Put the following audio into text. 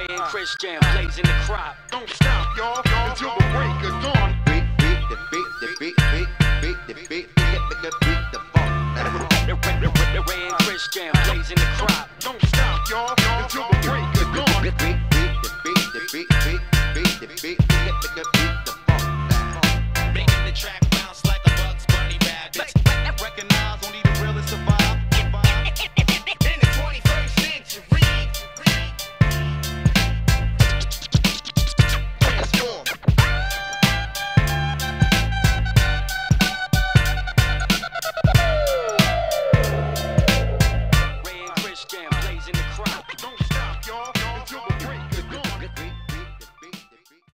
Ray and Chris Jam, blazing the crop. Don't stop, y'all, until the break of dawn. Beat the beat, the beat, beat the beat, beat the funk. Ray and Chris Jam, blazing the crop. Don't stop, y'all, until the